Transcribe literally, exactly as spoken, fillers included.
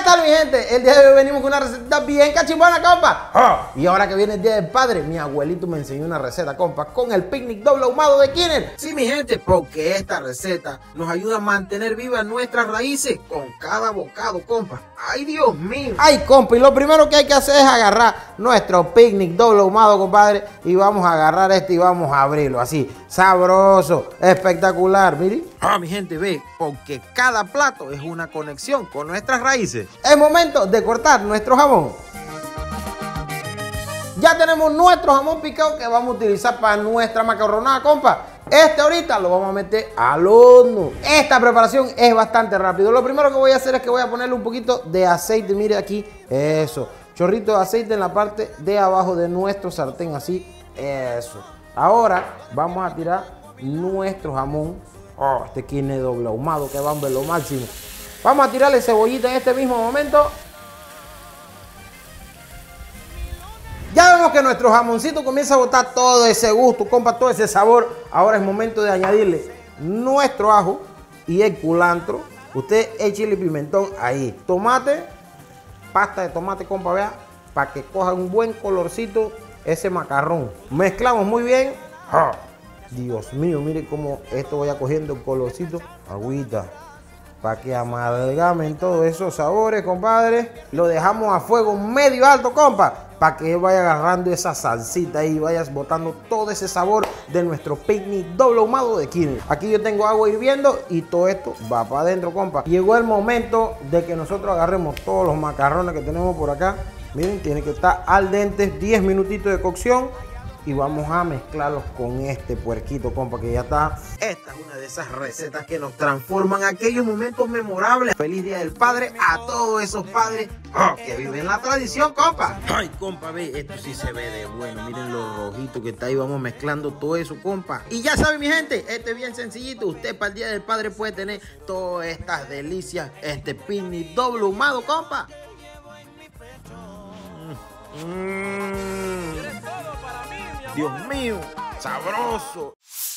tal, mi gente? El día de hoy venimos con una receta bien cachimbona, compa. Oh, y ahora que viene el Día del Padre, mi abuelito me enseñó una receta, compa, con el picnic doble ahumado de Kinder. Sí, mi gente, porque esta receta nos ayuda a mantener vivas nuestras raíces con cada bocado, compa. ¡Ay, Dios mío! Ay, compa, y lo primero que hay que hacer es agarrar nuestro picnic doble ahumado, compadre, y vamos a agarrar este y vamos a abrirlo así, sabroso, espectacular, miren. Ah, mi gente, ve, porque cada plato es una conexión con nuestras raíces. Es momento de cortar nuestro jamón. Ya tenemos nuestro jamón picado que vamos a utilizar para nuestra macarronada, compa. Este ahorita lo vamos a meter al horno. Esta preparación es bastante rápido. Lo primero que voy a hacer es que voy a ponerle un poquito de aceite. Mire aquí, eso. Chorrito de aceite en la parte de abajo de nuestro sartén, así, eso. Ahora vamos a tirar nuestro jamón. Oh, este Kinder doble ahumado que va a ver lo máximo. Vamos a tirarle cebollita en este mismo momento. Ya vemos que nuestro jamoncito comienza a botar todo ese gusto, compa, todo ese sabor. Ahora es momento de añadirle nuestro ajo y el culantro. Usted échale pimentón ahí. Tomate, pasta de tomate, compa, vea, para que coja un buen colorcito ese macarrón. Mezclamos muy bien. ¡Ah! Dios mío, mire cómo esto vaya cogiendo el colorcito. Agüita, para que amalgamen todos esos sabores, compadre. Lo dejamos a fuego medio alto, compa, para que vaya agarrando esa salsita y vayas botando todo ese sabor de nuestro picnic doble ahumado de Kinder. Aquí yo tengo agua hirviendo y todo esto va para adentro, compa. Llegó el momento de que nosotros agarremos todos los macarrones que tenemos por acá. Miren, tiene que estar al dente, diez minutitos de cocción. Y vamos a mezclarlos con este puerquito, compa, que ya está. Esta es una de esas recetas que nos transforman aquellos momentos memorables. Feliz Día del Padre a todos esos padres oh, que viven la tradición, compa. Ay, compa, ve, esto sí se ve de bueno. Miren lo rojito que está ahí. Vamos mezclando todo eso, compa. Y ya saben, mi gente, este es bien sencillito. Usted para el Día del Padre puede tener todas estas delicias. Este picnic doble ahumado, compa. Mm. Dios mío, sabroso.